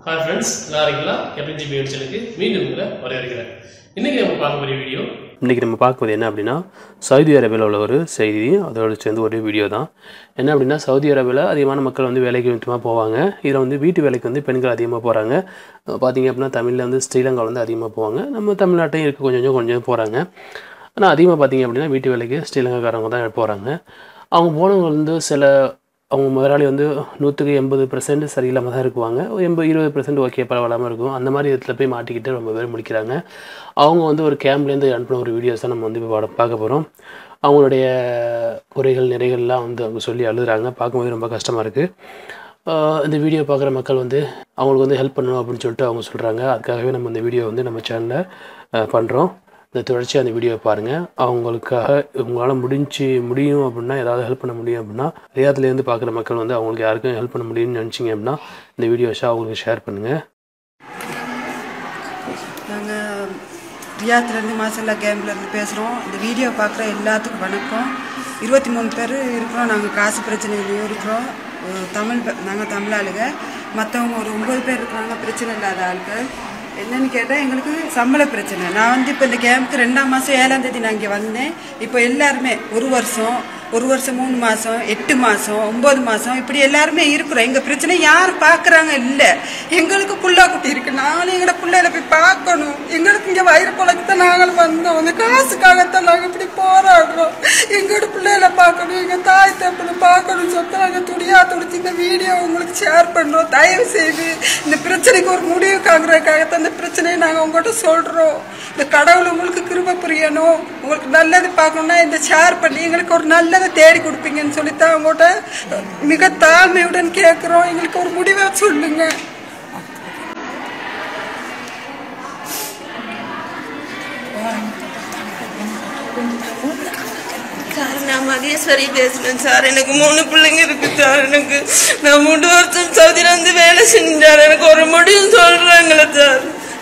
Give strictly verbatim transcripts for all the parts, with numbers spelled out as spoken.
Hi friends, எல்லாருக்குங்களா FG video சேனலுக்கு மீண்டும் உங்களை வரவேற்கிறேன். இன்னைக்கு நம்ம பார்க்க போற வீடியோ இன்னைக்கு நம்ம பார்க்க போறது என்ன அப்படினா சவுதி அரேபியால உள்ள ஒரு செய்தி அதோட சேர்ந்து ஒரு வீடியோ தான். என்ன அப்படினா சவுதி அரேபியால அதிகமான மக்கள் வந்து வேலைக்கு நிமித்தமா போவாங்க. இதுல வந்து வீட்டு வேலைக்கு வந்து பெண்கள் அதிகமா போறாங்க. பாத்தீங்க அப்படினா தமிழ்ல வந்து ஸ்ரீலங்கால வந்து அதிகமா போவாங்க. நம்ம தமிழ்நாட்டையும் இருக்கு கொஞ்சம் கொஞ்சம் போறாங்க. ஆனா அதிகமா பாத்தீங்க அப்படினா வீட்டு வேலைக்கு ஸ்ரீலங்காக்காரங்க தான் போறாங்க. அவங்க போனவங்க வந்து சில அவங்க முதலாளி வந்து நூற்றுக்கு எண்பது பர்சன்ட் சரியில்லாமல் தான் இருக்குவாங்க. எண்பது இருபது பர்சன்ட் ஓகே பரவாயில்லாமல் இருக்கும். அந்த மாதிரி இடத்துல போய் மாட்டிக்கிட்டு ரொம்ப பேர் முடிக்கிறாங்க. அவங்க வந்து ஒரு கேம்ப்லேருந்து அனுப்பின ஒரு வீடியோஸ் தான் நம்ம வந்து இப்போ பார்க்க போகிறோம். அவங்களுடைய குறைகள் நிறைகள்லாம் வந்து அவங்க சொல்லி அழுகுறாங்க. பார்க்கும்போது ரொம்ப கஷ்டமாக இருக்குது. இந்த வீடியோ பார்க்குற மக்கள் வந்து அவங்களுக்கு வந்து ஹெல்ப் பண்ணணும் அப்படின்னு சொல்லிட்டு அவங்க சொல்கிறாங்க. அதுக்காகவே நம்ம இந்த வீடியோ வந்து நம்ம சேனலில் பண்ணுறோம். இந்த தொடர்ச்சியாக அந்த வீடியோவை பாருங்கள். அவங்களுக்காக உங்களால் முடிஞ்சு முடியும் அப்படின்னா ஏதாவது ஹெல்ப் பண்ண முடியும் அப்படின்னா ரியாத்லேருந்து பார்க்குற மக்கள் வந்து அவங்களுக்கு யாருக்கும் ஹெல்ப் பண்ண முடியும்னு நினச்சிங்க அப்படின்னா இந்த வீடியோஸை அவங்களுக்கு ஷேர் பண்ணுங்கள். நாங்கள் ரியாத்லேருந்து மாசல்லா கேம்ப்லேருந்து பேசுகிறோம். இந்த வீடியோ பார்க்குற எல்லாத்துக்கும் வணக்கம். இருபத்தி மூணு பேர் இருக்கிறோம். நாங்கள் காசு பிரச்சனையிலையும் இருக்கிறோம். தமிழ் நாங்கள் தமிழ் ஆளுங்க. மற்றவங்க ஒரு ஒம்பது பேர் இருக்கிறாங்க பிரச்சனை இல்லாத ஆளுகள். என்னன்னு கேட்டால் எங்களுக்கு சம்பள பிரச்சனை. நான் வந்து இப்போ இந்த கேம்புக்கு ரெண்டாம் மாதம் ஏழாம் தேதி நான் இங்கே வந்தேன். இப்போ எல்லாருமே ஒரு வருஷம் ஒரு வருஷம் மூணு மாதம் எட்டு மாதம் ஒம்பது மாதம் இப்படி எல்லாருமே இருக்கிறோம். எங்கள் பிரச்சனை யாரும் பார்க்குறாங்க இல்லை. எங்களுக்கு புள்ளா குட்டி இருக்குது. நானும் எங்களோட பிள்ளையில போய் பார்க்கணும். எங்களுக்கு இங்கே வயிறு குழந்தை நாங்கள் வந்தோம். அந்த காசுக்காகத்தான் நாங்கள் இப்படி போராடுறோம். எங்களோட பிள்ளையில பார்க்கணும், எங்கள் தாய் தப்பனை பார்க்கணும் சொல்லிட்டு நாங்கள் துடியா துடிச்சு இந்த வீடியோ உங்களுக்கு ஷேர் பண்ணுறோம். தயவு செய்து இந்த பிரச்சனைக்கு ஒரு முடிவு காண்கிறதுக்காகத்தான் இந்த பிரச்சனையை நாங்கள் உங்கள்கிட்ட சொல்கிறோம். இந்த கடவுள் உங்களுக்கு கிருபை புரியணும், உங்களுக்கு நல்லது பார்க்கணும்னா இந்த ஷேர் பண்ணி எங்களுக்கு ஒரு நல்லதை தேடி கொடுப்பீங்கன்னு சொல்லித்தான் அவங்கள்ட்ட மிக தாழ்மையுடன் கேட்குறோம். எங்களுக்கு ஒரு முடிவை சொல்லுங்க. சார், நான் மகேஸ்வரி பேசுறேன் சார். எனக்கு மூணு பிள்ளைங்க இருக்கு சார். எனக்கு நான் மூணு வருஷம் சவுதியில வந்து வேலை செஞ்சார். எனக்கு ஒரு முடிவு சொல்றாங்களே சார்.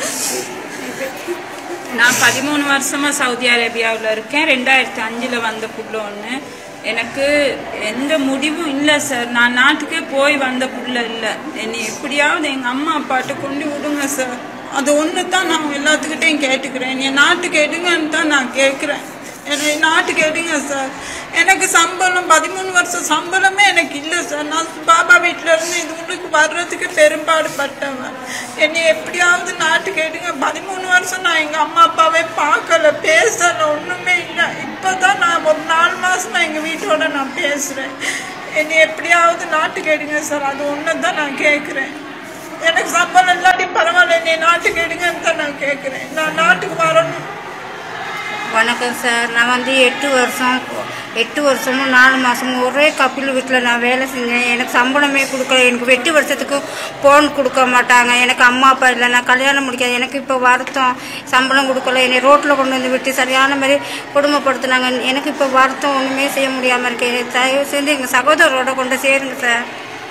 நான் பதிமூணு வருஷமா சவுதி அரேபியாவில் இருக்கேன். ரெண்டாயிரத்தி அஞ்சுல வந்த புள்ள ஒன்று. எனக்கு எந்த முடிவும் இல்லை சார். நான் நாட்டுக்கே போய் வந்த புள்ள இல்லை. என்னை எப்படியாவது எங்கள் அம்மா அப்பாட்ட கொண்டு விடுங்க சார். அது ஒன்று தான் நான் எல்லாத்துக்கிட்டையும் கேட்டுக்கிறேன். என் நாட்டுக்கு எடுங்கன்னு தான் நான் கேட்குறேன். என்னை நாட்டுக்கு எடுங்க சார். எனக்கு சம்பளம் பதிமூணு வருஷம் சம்பளமே எனக்கு இல்லை சார். நான் பாபா வீட்டில் இருந்து இது உங்களுக்கு வர்றதுக்கு பெரும்பாடு பட்டவன். என்னை எப்படியாவது நாட்டுக்கு எடுங்க. பதிமூணு வருஷம் நான் எங்கள் அம்மா அப்பாவே பார்க்கல, பேசலை, ஒன்றுமே இல்லை. இப்போ தான் நான் ஒரு நாலு மாதமா எங்கள் வீட்டோட நான் பேசுகிறேன். என்னை எப்படியாவது நாட்டுக்கு எடுங்க சார். அது ஒன்று தான் நான் கேட்குறேன். எனக்கு சம்பளம் இல்லாட்டி பரவாயில்ல, என்னை நாட்டுக்கு எடுங்கன்னு தான் நான் கேட்குறேன். நான் நாட்டுக்கு வரணும். வணக்கம் சார். நான் வந்து எட்டு வருஷம் எட்டு வருஷமும் நாலு மாதமும் ஒரே கப்பில் வீட்டில் நான் வேலை செஞ்சேன். எனக்கு சம்பளமே கொடுக்கல. எனக்கு வெட்டி வருஷத்துக்கு ஃபோன் கொடுக்க மாட்டாங்க. எனக்கு அம்மா அப்பா இல்லை. நான் கல்யாணம் முடிக்காது. எனக்கு இப்போ வருத்தம் சம்பளம் கொடுக்கல. என்னை ரோட்டில் கொண்டு வந்து விட்டு சரியான மாதிரி கொடுமைப்படுத்தினாங்க. எனக்கு இப்போ வருத்தம் ஒன்றுமே செய்ய முடியாமல் இருக்கேன். தயவு செஞ்சு எங்கள் சகோதரோட கொண்டு சேருங்க சார்.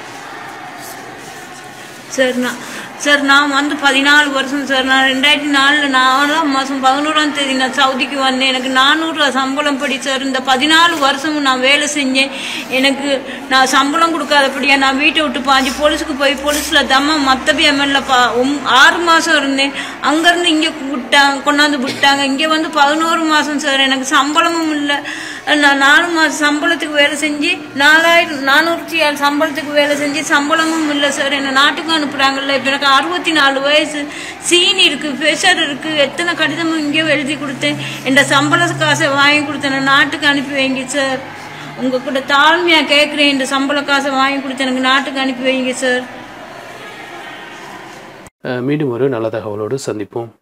சார் நான் சார் நான் வந்து பதினாலு வருஷம் சார். நான் ரெண்டாயிரத்தி நாலில் நாலாம் மாதம் பதினோராம் தேதி நான் சவுதிக்கு வந்தேன். எனக்கு நானூறுரூவா சம்பளம் படி சார். இந்த பதினாலு வருஷமும் நான் வேலை செஞ்சேன். எனக்கு நான் சம்பளம் கொடுக்காதபடியா நான் வீட்டை விட்டு பாஞ்சு போலீஸுக்கு போய் போலீஸில் தம்மா மத்தபி எம்எல்ஏ பா ஒம் ஆறு மாதம் இருந்தேன். அங்கேருந்து இங்கே விட்டாங்க, கொண்டாந்து விட்டாங்க. இங்கே வந்து பதினோரு மாதம் சார். எனக்கு சம்பளமும் இல்லை. நான் நாலு மாதம் சம்பளத்துக்கு வேலை செஞ்சு நாலாயிரம் நானூற்றி ஏழு சம்பளத்துக்கு வேலை செஞ்சு சம்பளமும் இல்லை சார். என்னை நாட்டுக்கு அனுப்புகிறாங்கல்ல. இப்போ எனக்கு அறுபத்தி நாலு வயசு, சீனி இருக்குது, ப்ரெஷர் இருக்குது. எத்தனை கடிதமும் இங்கேயோ எழுதி கொடுத்தேன். என் சம்பள காசை வாங்கி கொடுத்தேன். நான் நாட்டுக்கு அனுப்பி வைங்க சார். உங்கள் கூட தாழ்மையாக கேட்குறேன். இந்த சம்பள காசை வாங்கி கொடுத்து எனக்கு நாட்டுக்கு அனுப்பி வைங்க சார். மீண்டும் ஒரு நல்ல தகவலோடு சந்திப்போம்.